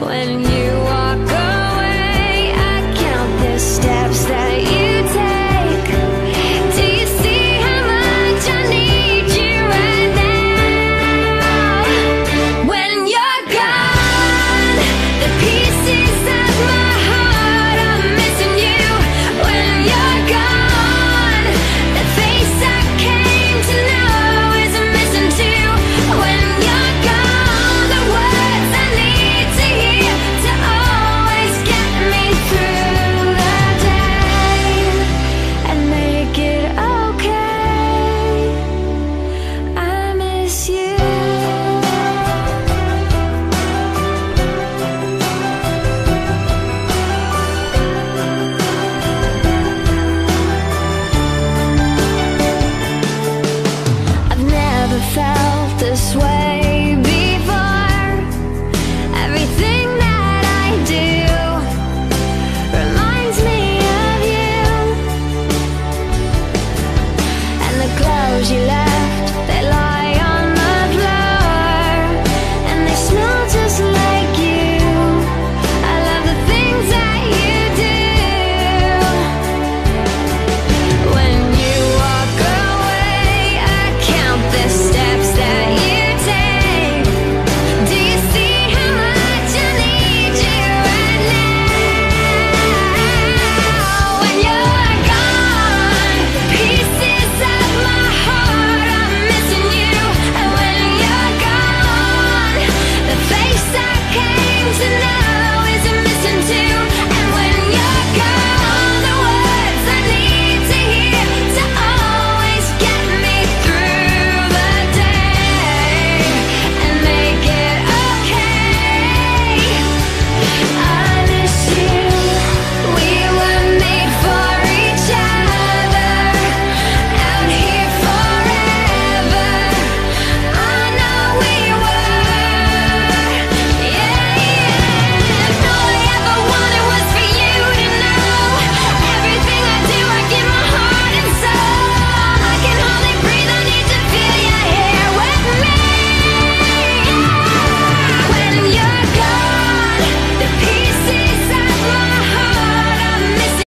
When you walk away, I count the steps that you take. Do you see how much I need you right now? When you're gone, the pieces of my heart are missing you. When you're gone, the face I came to know is missing too. When you're gone, the words I need to hear to always get me through the day and make it okay. I miss you. I've never felt this way before. Everything that I do reminds me of you. And the clothes you left, they lie on the floor, and they smell just like you. I love the things that you do. When you walk away, I count the steps that you take. Do you see how much I need you right now? When you're gone, pieces of my heart are missing you. And when you're gone, the face I came